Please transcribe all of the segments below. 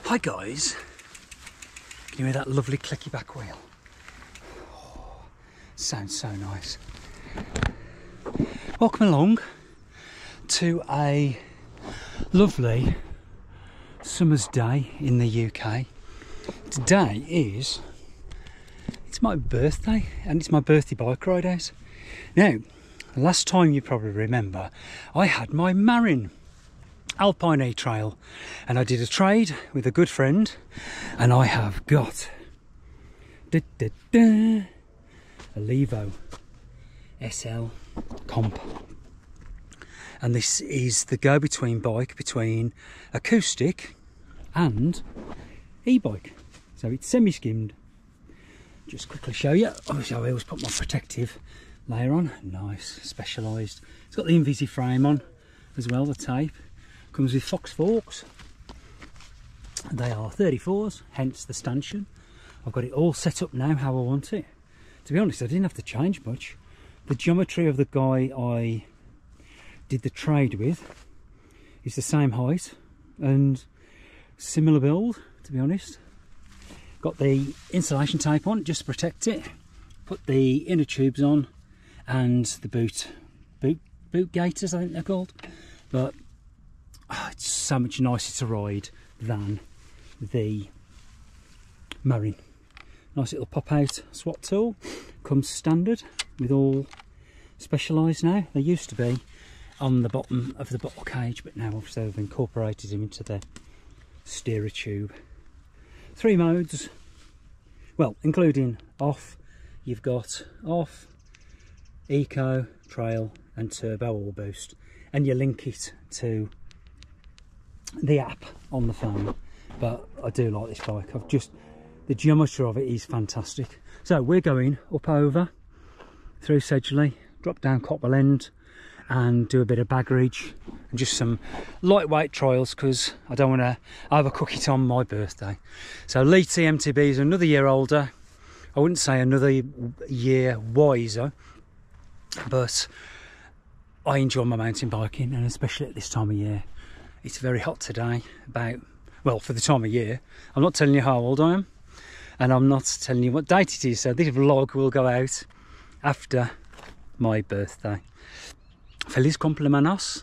Hi guys, can you hear that lovely clicky back wheel? Oh, sounds so nice. Welcome along to a lovely summer's day in the UK. Today it's my birthday, and it's my birthday bike ride out. Now, last time you probably remember, I had my Marin Alpine E-Trail and I did a trade with a good friend, and I have got a Levo SL Comp, and this is the go-between bike between acoustic and e-bike. So it's semi-skimmed. Just quickly show you. Obviously I always put my protective layer on. Nice, specialised. It's got the Invisi frame on as well, the tape. Comes with Fox forks. They are 34s, hence the stanchion. I've got it all set up now how I want it. To be honest, I didn't have to change much. The geometry of the guy I did the trade with is the same height and similar build, to be honest. Got the insulation tape on just to protect it. Put the inner tubes on and the boot gaiters, I think they're called. But it's so much nicer to ride than the Marin. Nice little pop out SWAT tool. Comes standard with all specialised now. They used to be on the bottom of the bottle cage, but now obviously they've incorporated them into the steerer tube. 3 modes, well, including off. You've got off, eco, trail and turbo or boost, and you link it to the app on the phone. But I do like this bike. The geometry of it is fantastic. So we're going up over through Sedgley, drop down Copwell End and do a bit of Baggeridge and just some lightweight trials, because I don't want to overcook it on my birthday. So Lee TMTB is another year older. I wouldn't say another year wiser, but I enjoy my mountain biking, and especially at this time of year. It's very hot today, well, for the time of year. I'm not telling you how old I am, and I'm not telling you what date it is, so this vlog will go out after my birthday. Feliz cumpleaños,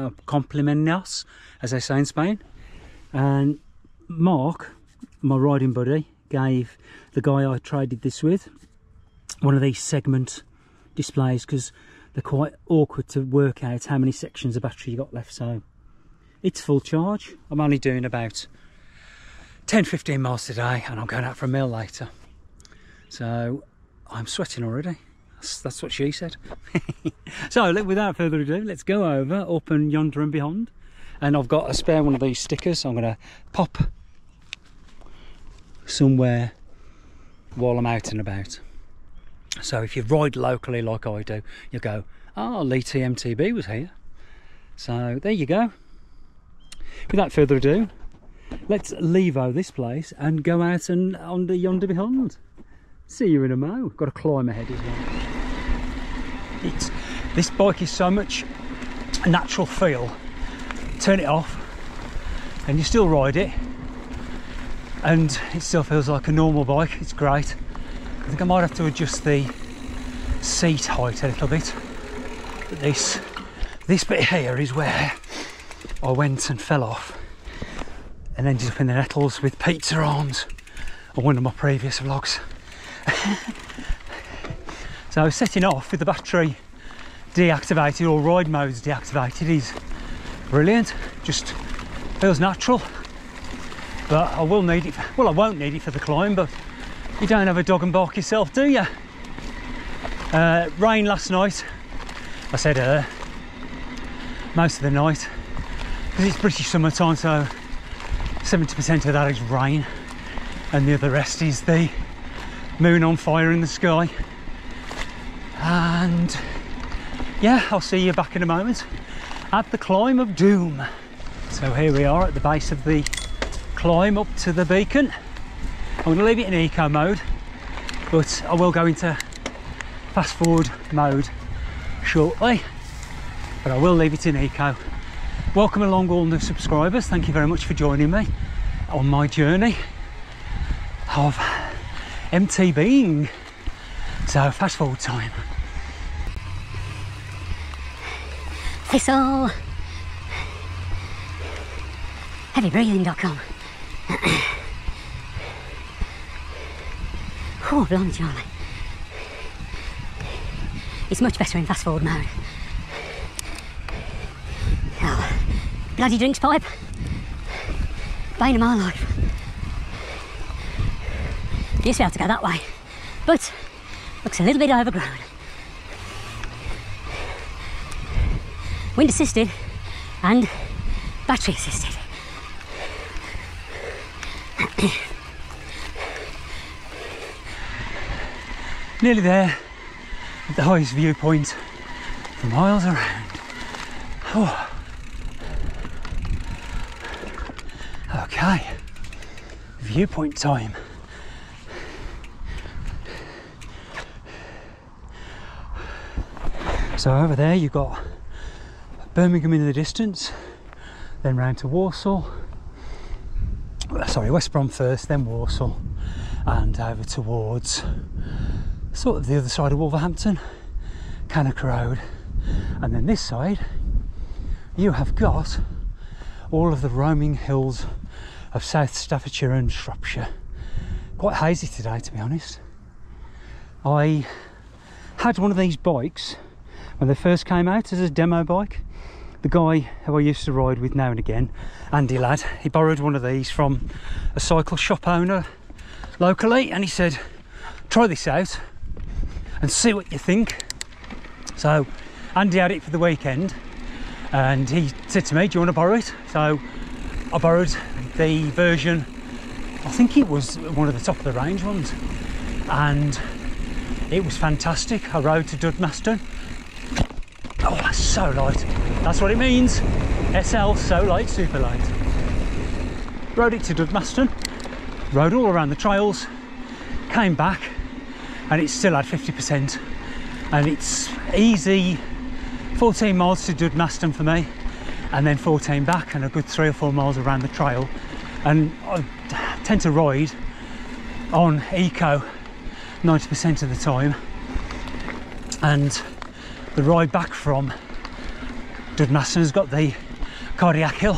as they say in Spain. And Mark, my riding buddy, gave the guy I traded this with one of these segment displays, because they're quite awkward to work out how many sections of battery you got left. So it's full charge. I'm only doing about 10-15 miles today, and I'm going out for a meal later. So I'm sweating already. That's what she said. So without further ado, let's go over up and yonder and beyond. And I've got a spare one of these stickers I'm going to pop somewhere while I'm out and about. So if you ride locally like I do, you'll go, oh, Lee TMTB was here. So there you go. Without further ado, let's Levo this place and go out and under yonder beyond. See you in a mo. Got to climb ahead as well. This bike is so much a natural feel. Turn it off and you still ride it, and it still feels like a normal bike. It's great. I think I might have to adjust the seat height a little bit. But this bit here is where I went and fell off and ended up in the nettles with pizza arms on one of my previous vlogs. So setting off with the battery deactivated, or ride modes deactivated, is brilliant. Just feels natural. But I will need it, well, I won't need it for the climb, but you don't have a dog and bark yourself, do you? Rain last night. I said most of the night, because it's British summertime, so 70% of that is rain and the other rest is the moon on fire in the sky. And yeah, I'll see you back in a moment at the climb of doom. So here we are at the base of the climb up to the beacon. I'm going to leave it in eco mode, but I will go into fast forward mode shortly, but I will leave it in eco. Welcome along all new subscribers, thank you very much for joining me. on my journey of MTBing. So fast forward time. Thistle. Heavybreathing.com. Oh, blimey, Charlie. It's much better in fast forward mode. Oh, bloody drinks pipe. Bane of my life. Used to be able to go that way, but looks a little bit overgrown. Wind assisted and battery assisted. Nearly there, at the highest viewpoint for miles around. Oh. Okay, viewpoint time. So over there you've got Birmingham in the distance, then round to Warsaw, sorry, West Brom first, then Warsaw, and over towards sort of the other side of Wolverhampton, Cannock Road, and then this side you have got all of the roaming hills of South Staffordshire and Shropshire. Quite hazy today, to be honest. I had one of these bikes when they first came out as a demo bike. The guy who I used to ride with now and again, Andy lad, he borrowed one of these from a cycle shop owner locally, and he said, try this out and see what you think. So Andy had it for the weekend and he said to me, do you want to borrow it? So I borrowed the version, I think it was one of the top of the range ones, and it was fantastic. I rode to Dudmaston. Oh, that's so light. That's what it means. SL, so light, super light. Rode it to Dudmaston, rode all around the trails, came back, and it still had 50%. And it's easy 14 miles to Dudmaston for me, and then 14 back, and a good 3 or 4 miles around the trail. And I tend to ride on eco 90% of the time, and the ride back from Dudmaston has got the cardiac hill,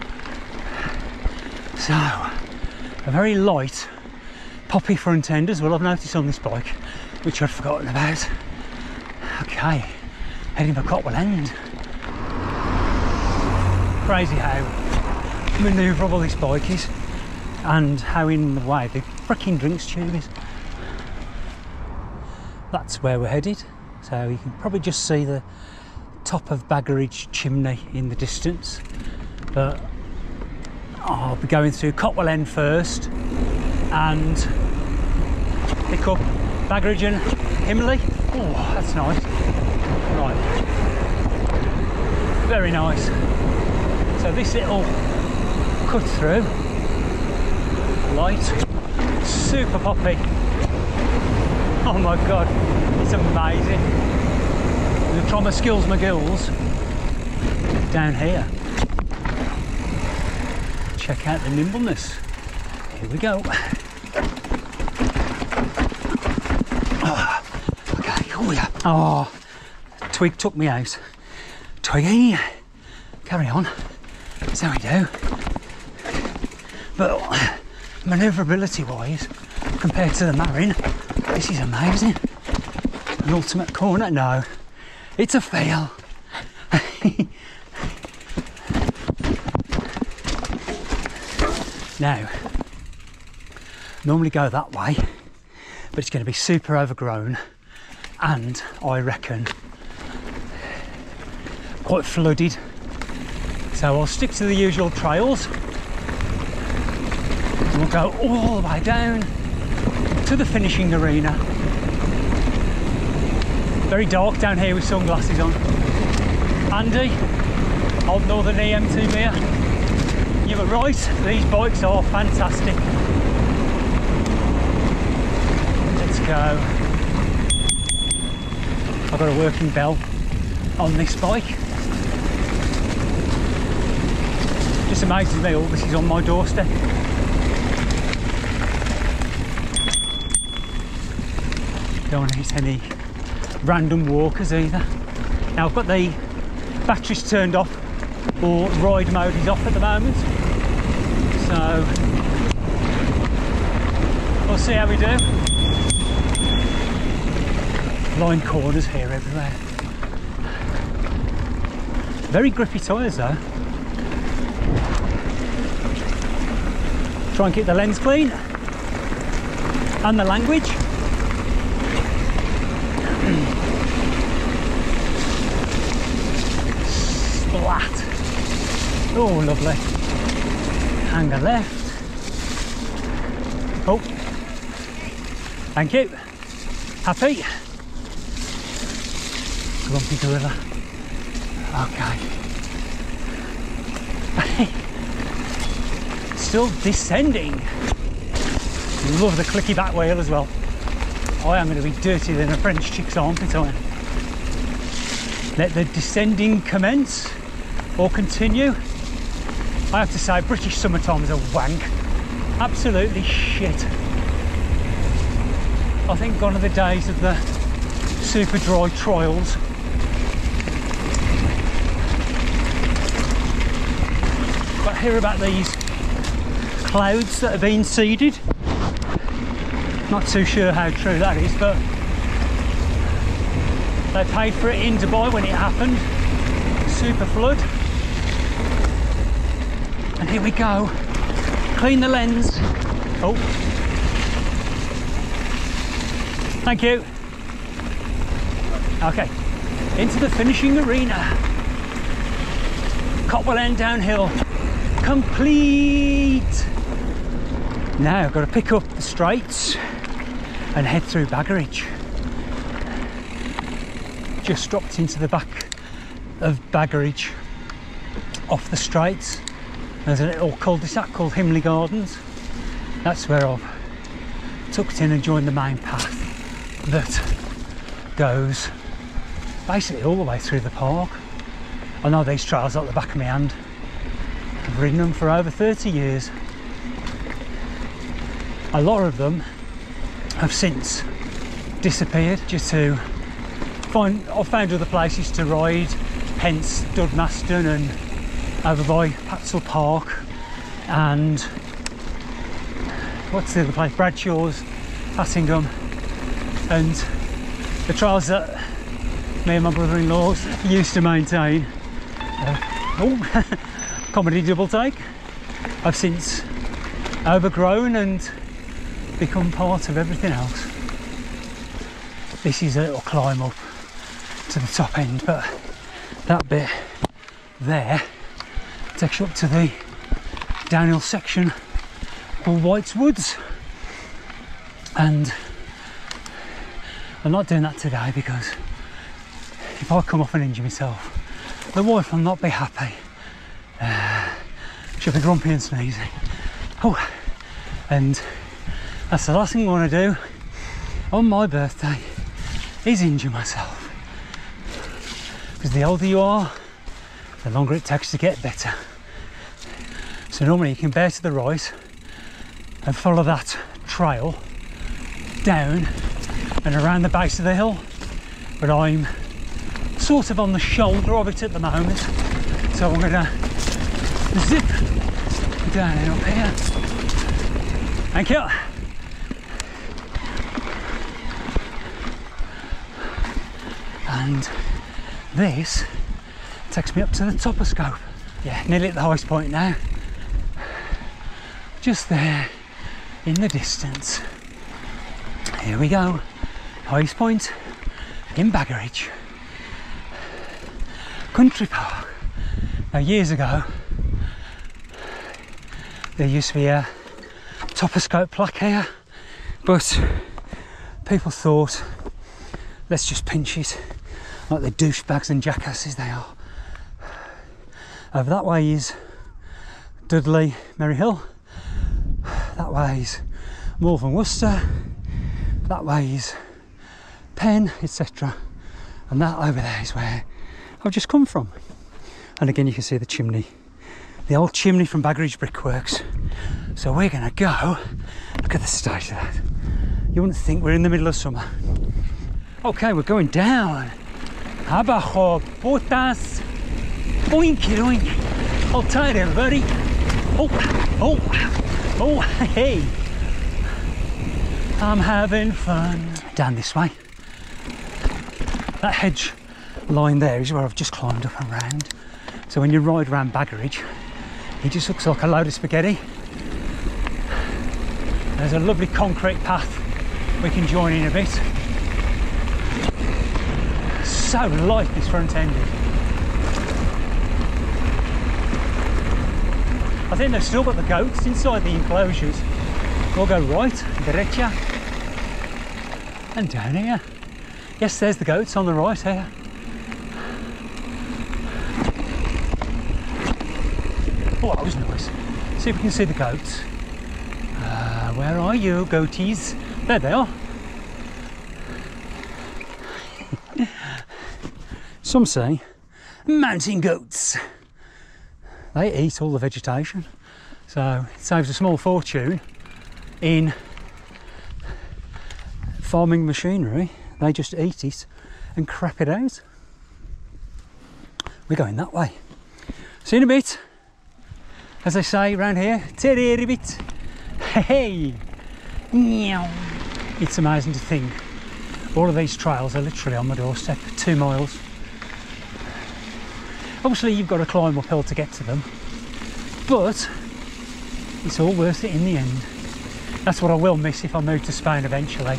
so a very light poppy front end as well, I've noticed on this bike, which I'd forgotten about. Okay, heading for Cotwell End. Crazy how manoeuvrable this bike is, and how in the way the freaking drinks tube is. That's where we're headed, so you can probably just see the top of Baggeridge chimney in the distance, but I'll be going through Cotwell End first and pick up Baggeridge and Himley. Oh, that's nice. Right, very nice. So this little cut through, light, super poppy. Oh my god, it's amazing. I'm gonna try my skills, my gills down here. Check out the nimbleness. Here we go. Oh, okay, oh yeah. Oh, twig took me out. Twiggy, carry on. That's how we do. But manoeuvrability wise, compared to the Marin, this is amazing. An ultimate corner? No, it's a fail. Now, normally go that way, but it's going to be super overgrown, and I reckon quite flooded. So I'll stick to the usual trails. And we'll go all the way down to the finishing arena. Very dark down here with sunglasses on. Andy, Old Northern EMT beer. You were right, these bikes are fantastic. Let's go. I've got a working bell on this bike. Just amazes me all this is on my doorstep. Don't want to hit any random walkers either. Now I've got the batteries turned off, or ride mode is off at the moment, so we'll see how we do. Line corners here everywhere. Very grippy tyres though. Try and keep the lens clean and the language. Splat. Oh, lovely. Hanger left. Oh, thank you. Happy? Grumpy gorilla. Okay. Still descending. Love the clicky back wheel as well. I am going to be dirtier than a French chick's armpit, aren't I? Let the descending commence or continue. I have to say, British summertime is a wank. Absolutely shit. I think gone are the days of the super dry trials. But hear about these clouds that have been seeded. Not too sure how true that is, but they paid for it in Dubai when it happened. Super flood. And here we go. Clean the lens. Oh. Thank you. Okay. Into the finishing arena. Copwell End downhill. Complete. Now I've got to pick up the straights and head through Baggeridge. Just dropped into the back of Baggeridge off the straights. There's a little cul-de-sac called Himley Gardens. That's where I've tucked in and joined the main path that goes basically all the way through the park. I know these trails like the back of my hand. I've ridden them for over 30 years. A lot of them have since disappeared due to I've found other places to ride, hence Dudmaston and over by Patsell Park and what's the other place, Bradshaw's, Passingham, and the trails that me and my brother-in-law used to maintain. Comedy double take. I've since overgrown and become part of everything else. This is a little climb up to the top end, but that bit there takes you up to the downhill section called White's Woods, and I'm not doing that today because if I come off and injure myself, the wife will not be happy. She'll be grumpy and sneezing. Oh, and that's the last thing I want to do on my birthday is injure myself, because the older you are, the longer it takes to get better. So normally you can bear to the right and follow that trail down and around the base of the hill, but I'm sort of on the shoulder of it at the moment, so I'm gonna zip down and up here. Thank you. And this takes me up to the top of Scope. Yeah, nearly at the highest point now. Just there in the distance. Here we go. Highest point in Baggeridge. Country Park. Now years ago there used to be a top of Scope plaque here, but people thought, let's just pinch it, like the douchebags and jackasses they are. Over that way is Dudley, Maryhill. That way is Malvern, Worcester. That way is Penn, etc. And that over there is where I've just come from. And again, you can see the chimney, the old chimney from Baggeridge Brickworks. So we're going to go look at the state of that. You wouldn't think we're in the middle of summer. Okay, we're going down. Abajo, putas. Boinky doink. Hold tight, everybody. Oh, oh, oh, hey. I'm having fun. Down this way. That hedge line there is where I've just climbed up and round. So when you ride around Baggeridge, it just looks like a load of spaghetti. There's a lovely concrete path we can join in a bit. So light, this front end is. I think they've still got the goats inside the enclosures. We'll go right, derecha, and down here. Yes, there's the goats on the right here. Oh, that was nice. See if we can see the goats. Where are you, goaties? There they are. Some say mountain goats. They eat all the vegetation, so it saves a small fortune in farming machinery. They just eat it and crap it out. We're going that way. See you in a bit. As they say around here, teddy a bit. Hey, it's amazing to think all of these trails are literally on my doorstep, 2 miles. Obviously you've got to climb uphill to get to them, but it's all worth it in the end. That's what I will miss if I move to Spain eventually.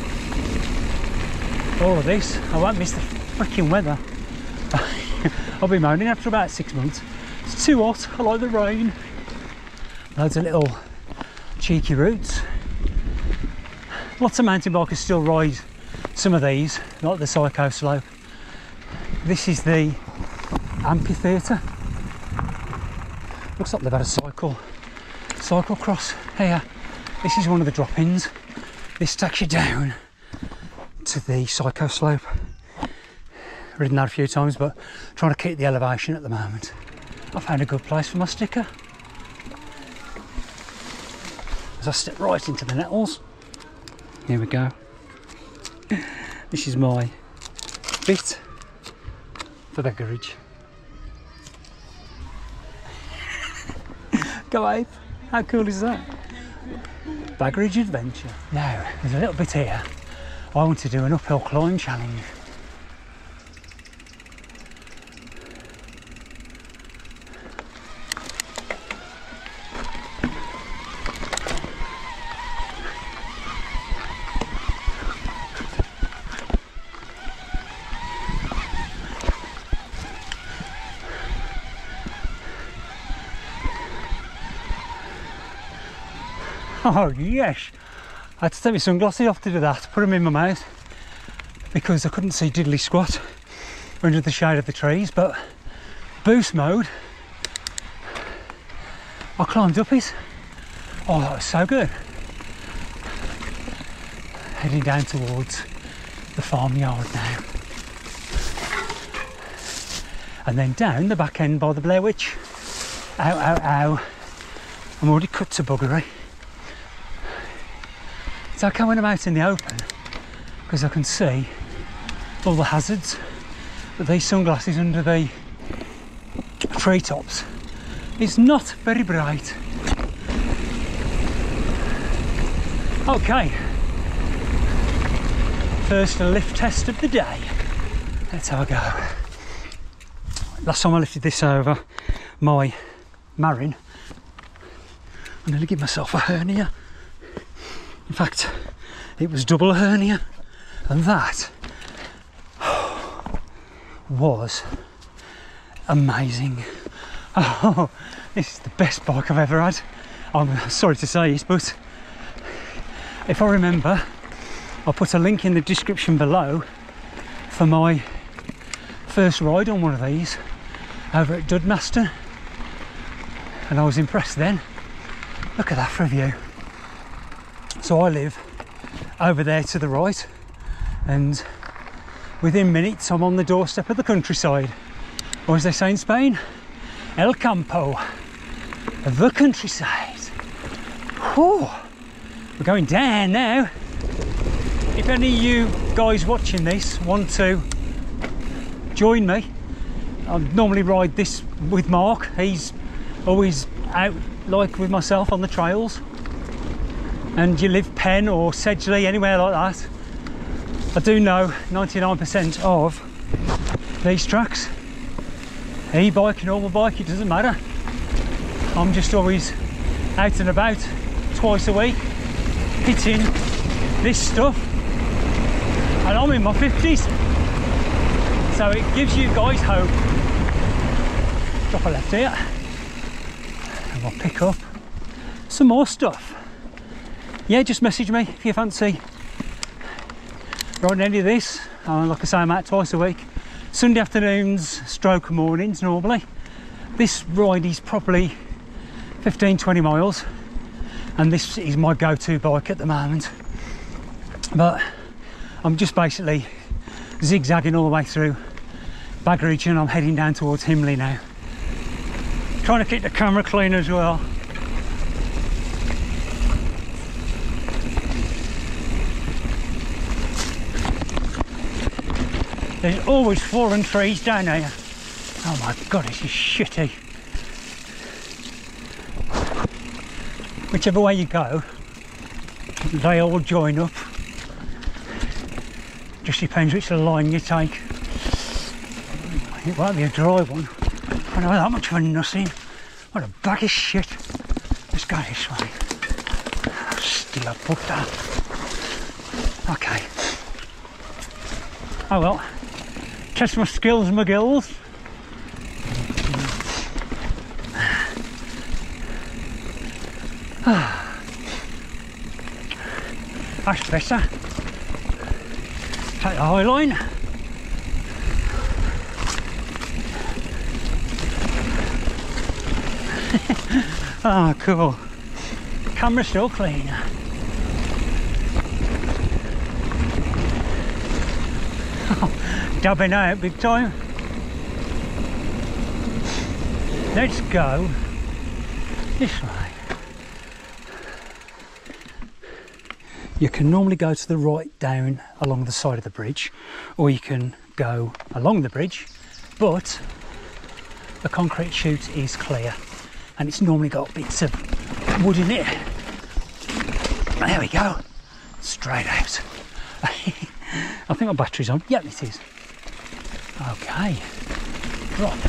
All of this, I won't miss the freaking weather. I'll be moaning after about 6 months. It's too hot, I like the rain. Loads of little cheeky routes. Lots of mountain bikers still ride some of these, like the Psycho Slope. This is the amphitheatre. Looks like they've had a cycle cross here. This is one of the drop-ins. This takes you down to the Psycho Slope. Ridden that a few times, but trying to keep the elevation at the moment. I found a good place for my sticker. As I step right into the nettles. Here we go. This is my bit for Baggeridge. Go Ape, how cool is that? Baggeridge adventure. Now, there's a little bit here. I want to do an uphill climb challenge. Oh yes, I had to take my sunglasses off to do that, put them in my mouth because I couldn't see diddly squat under the shade of the trees, but boost mode, I climbed up it. Oh, that was so good. Heading down towards the farmyard now. And then down the back end by the Blair Witch. Ow, ow, ow. I'm already cut to buggery. It's okay when I'm out in the open because I can see all the hazards, but these sunglasses under the treetops is not very bright. Okay, first lift test of the day. Let's have a go. Last time I lifted this over my Marin, I nearly gave myself a hernia. In fact, it was double hernia, and that was amazing. Oh, this is the best bike I've ever had. I'm sorry to say it, but if I remember, I'll put a link in the description below for my first ride on one of these over at Dudmaster, and I was impressed then. Look at that for a view. So I live over there to the right, and within minutes I'm on the doorstep of the countryside, or as they say in Spain, El Campo, the countryside. Whew. We're going down now. If any of you guys watching this want to join me, I normally ride this with Mark. He's always out like with myself on the trails, and you live Penn or Sedgley, anywhere like that, I do know 99% of these tracks. E-bike, normal bike, it doesn't matter. I'm just always out and about twice a week hitting this stuff, and I'm in my 50s, so it gives you guys hope. Drop a left here and we'll pick up some more stuff. Yeah, just message me if you fancy riding any of this. Like I say, I'm out twice a week, Sunday afternoons stroke mornings normally. This ride is probably 15-20 miles, and this is my go-to bike at the moment. But I'm just basically zigzagging all the way through Baggeridge, and I'm heading down towards Himley now. Trying to keep the camera clean as well. There's always fallen trees down here. Oh my god, this is shitty. Whichever way you go, they all join up. Just depends which line you take. It won't be a dry one. I know that much for nothing. What a bag of shit. Let's go this way. Still up that. Okay. Oh well. Test my skills, my gills. That's better. Take the high line. Ah, cool. Camera's still clean. Dubbing out big time. Let's go this way. You can normally go to the right down along the side of the bridge, or you can go along the bridge, but the concrete chute is clear and it's normally got bits of wood in it. There we go, straight out. I think my battery's on. Yep, it is. Okay, drop.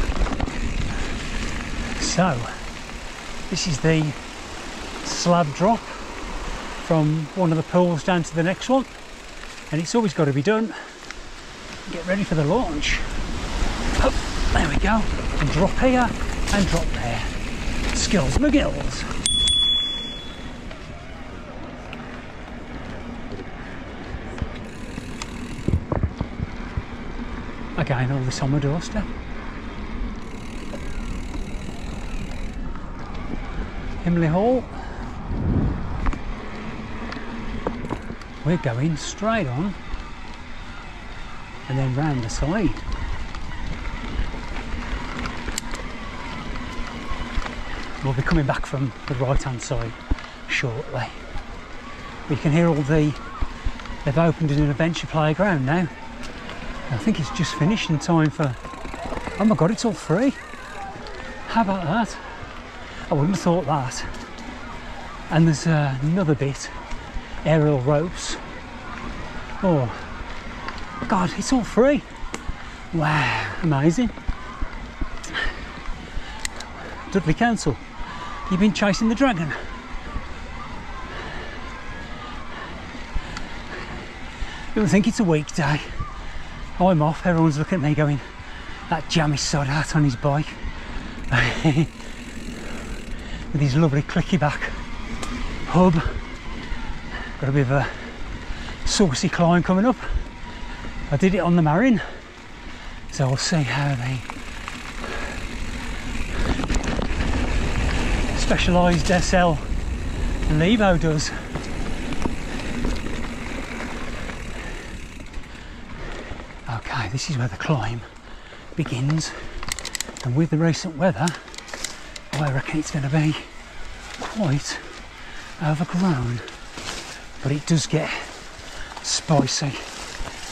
So this is the slab drop from one of the pools down to the next one, and it's always got to be done. Get ready for the launch. Oh, there we go. And drop here and drop there. Skills McGills. Again, all this on my doorstep. Himley Hall. We're going straight on and then round the side. We'll be coming back from the right hand side shortly. We can hear all the, they've opened an adventure playground now. I think it's just finished in time for, oh my god, it's all free. How about that? I wouldn't have thought that. And there's another bit, aerial ropes. Oh god, it's all free. Wow, amazing. Dudley Council, you've been chasing the dragon. You would think it's a weekday. I'm off, everyone's looking at me going, that jammy sod hat on his bike. With his lovely clicky back hub. Got a bit of a saucy climb coming up. I did it on the Marin, so we'll see how the specialised SL Levo does. Okay, this is where the climb begins, and with the recent weather I reckon it's going to be quite overgrown, but it does get spicy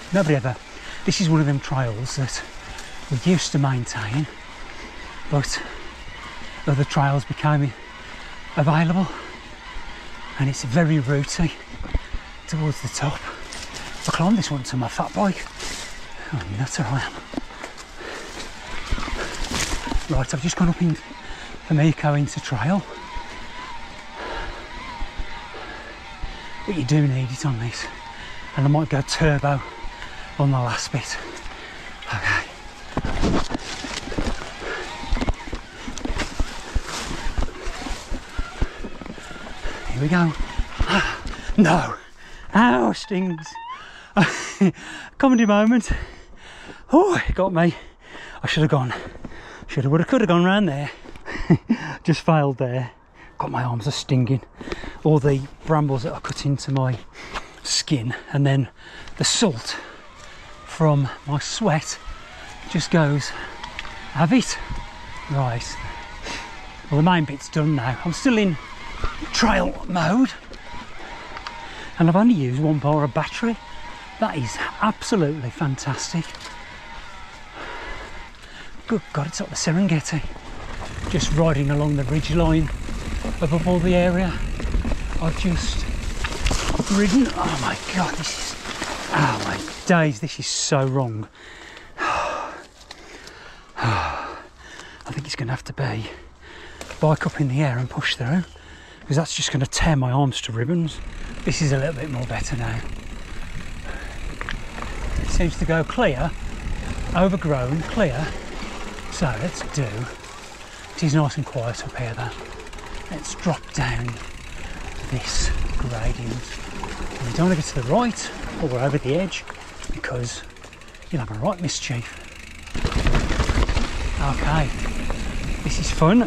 Nobody ever. This is one of them trails that we used to maintain, but other trails became available, and it's very rooty towards the top. I climbed this one to my fat bike. Oh, nutter I am. Right, I've just gone up in Himley into trail. But you do need it on this, and I might go turbo on the last bit. Okay. Here we go. No! Ow, stings! Comedy moment. Oh, it got me. I should have gone. Should have, would have, could have gone round there. Just failed there. God, my arms are stinging. All the brambles that I cut into my skin, and then the salt from my sweat just goes, have it. Right. Well, the main bit's done now. I'm still in trail mode, and I've only used 1 bar of battery. That is absolutely fantastic. Good God, it's up the Serengeti. Just riding along the ridge line above all the area. I've just ridden. Oh my God, this is, oh my days, this is so wrong. I think it's going to have to be bike up in the air and push through, because that's just going to tear my arms to ribbons. This is a little bit more better now. It seems to go clear, overgrown, clear. So let's do, it is nice and quiet up here though. Let's drop down this gradient. And we don't want to get to the right or over the edge, because you'll have a right mischief. Okay, this is fun.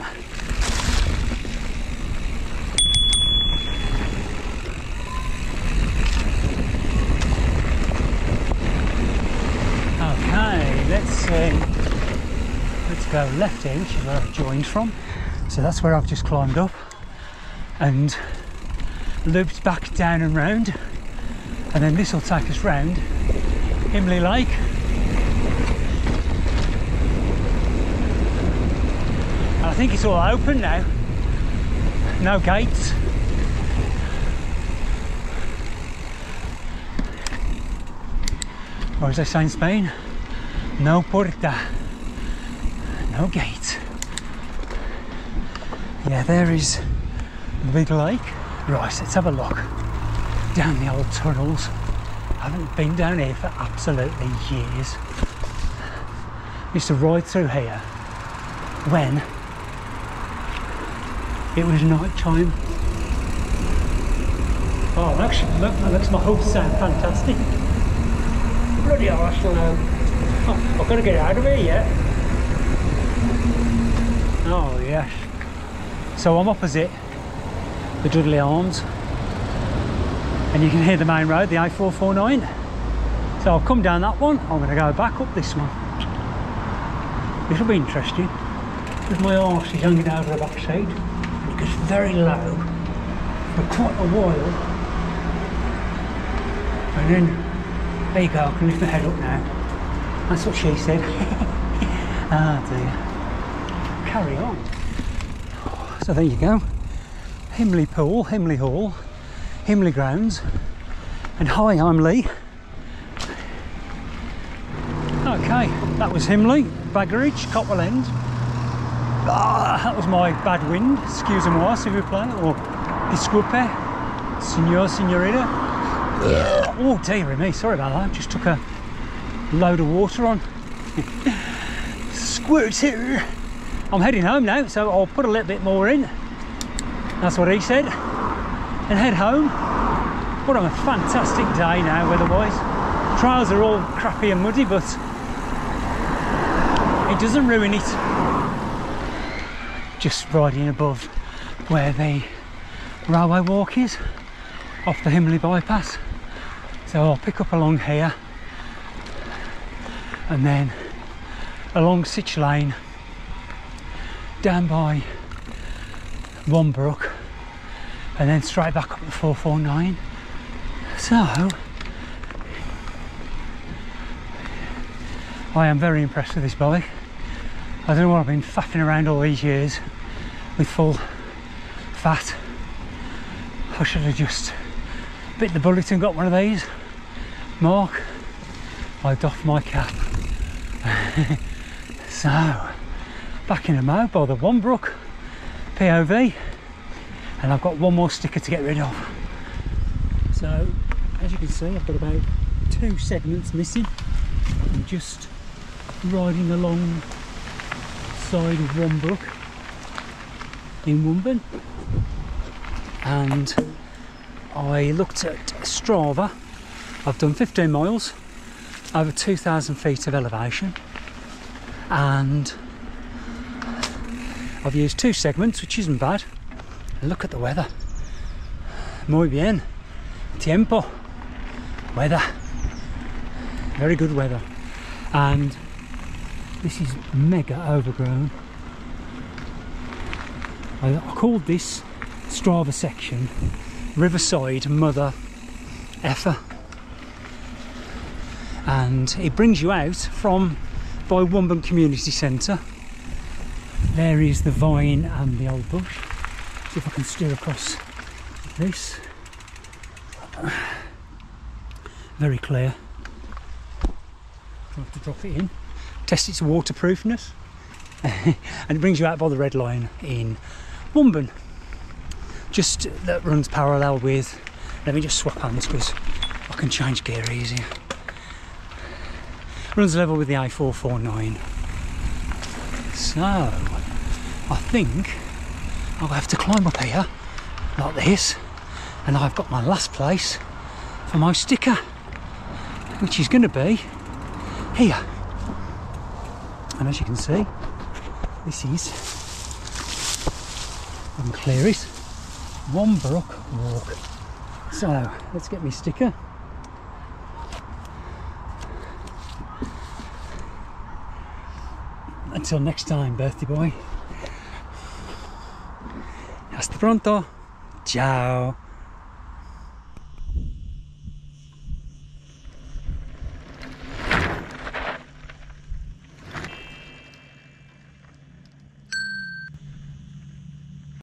Okay, let's go left here, which is where I've joined from. So that's where I've just climbed up and looped back down and round, and then this will take us round Himley Lake. And I think it's all open now, no gates. Or as I say in Spain, no puerta, no gate. Yeah, there is the big lake. Right, let's have a look down the old tunnels. I haven't been down here for absolutely years. Used to ride through here when it was night time. Oh, that makes my hooves sound fantastic. Bloody arse, oh, I've got to get out of here yet. Oh yes. So I'm opposite the Dudley Arms, and you can hear the main road, the A449. So I've come down that one. I'm going to go back up this one. This will be interesting, because my arse is hanging over the back seat. It gets very low for quite a while, and then there you go. I can lift my head up now. That's what she said. Ah dear. Carry on. So there you go. Himley Pool, Himley Hall, Himley Grounds, and hi, I'm Lee. Okay, that was Himley, Baggeridge, Copwell End. Ah, that was my bad wind. Excusez-moi, s'il vous plaît, or disculpe, signor, signorina. Oh dear me, sorry about that. Just took a load of water on. Squirter. I'm heading home now, so I'll put a little bit more in. That's what he said. And head home. What a fantastic day now, weather-wise. Trails are all crappy and muddy, but it doesn't ruin it. Just riding above where the railway walk is, off the Himley bypass. So I'll pick up along here, and then along Sitch Lane, down by Wanbrook, and then straight back up the 449. So I am very impressed with this bike. I don't know what I've been faffing around all these years with full fat. I should have just bit the bullet and got one of these. Mark, I doff my cap. So, back in the mode by the Wanbrook POV, and I've got one more sticker to get rid of. So, as you can see, I've got about 2 segments missing. I'm just riding along side of Wanbrook in Womburn, and I looked at Strava. I've done 15 miles over 2,000 feet of elevation, and I've used 2 segments, which isn't bad. And look at the weather. Muy bien. Tiempo. Weather. Very good weather. And this is mega overgrown. I called this Strava section Riverside Mother Effer, and it brings you out from by Womburn Community Centre. There is the vine and the old bush. See if I can steer across this. Very clear. I have to drop it in, test its waterproofness. And it brings you out by the red line in Womburn, just that runs parallel with, let me just swap hands because I can change gear easier, runs level with the A449. So I think I'll have to climb up here like this, and I've got my last place for my sticker, which is going to be here. And as you can see, this is, I can clear it, Wanbrook Walk. So let's get me sticker. Until next time, birthday boy. Hasta pronto. Ciao.